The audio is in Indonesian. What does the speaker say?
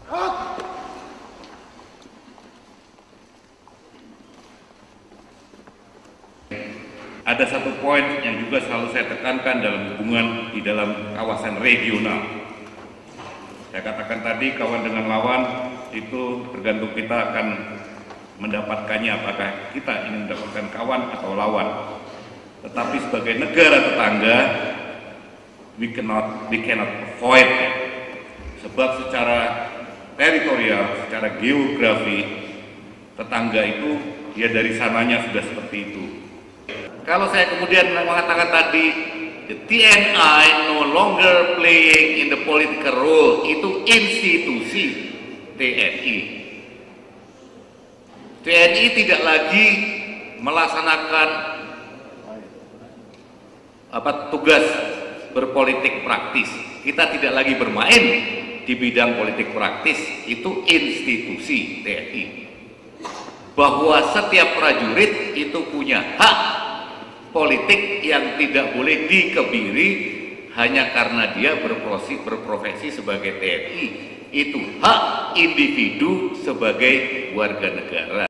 Ada satu poin yang juga selalu saya tekankan dalam hubungan di dalam kawasan regional. Saya katakan tadi, kawan dengan lawan itu tergantung kita akan mendapatkannya, apakah kita ingin mendapatkan kawan atau lawan. Tetapi sebagai negara tetangga, we cannot avoid it. Sebab secara teritorial, secara geografi, tetangga itu dia dari sananya sudah seperti itu. Kalau saya kemudian mengatakan tadi, the TNI no longer playing in the political role, itu institusi TNI. TNI tidak lagi melaksanakan tugas berpolitik praktis. Kita tidak lagi bermain di bidang politik praktis, itu institusi TNI. Bahwa setiap prajurit itu punya hak politik yang tidak boleh dikebiri hanya karena dia berprofesi sebagai TNI. Itu hak individu sebagai warga negara.